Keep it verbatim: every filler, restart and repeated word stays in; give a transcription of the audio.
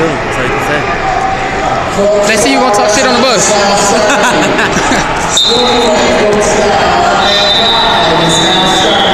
cool. That's all you can say. They see you gonna talk shit on the bus. Scoring for Sports Star and five is now starting.